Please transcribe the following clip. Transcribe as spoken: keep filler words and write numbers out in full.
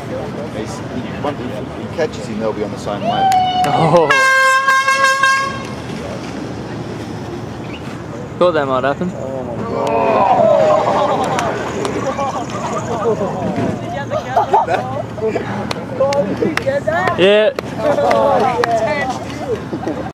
He's, he, once he, he catches him, they'll be on the same way. Oh. Thought that might happen. Oh my god. Yeah. Oh, yeah.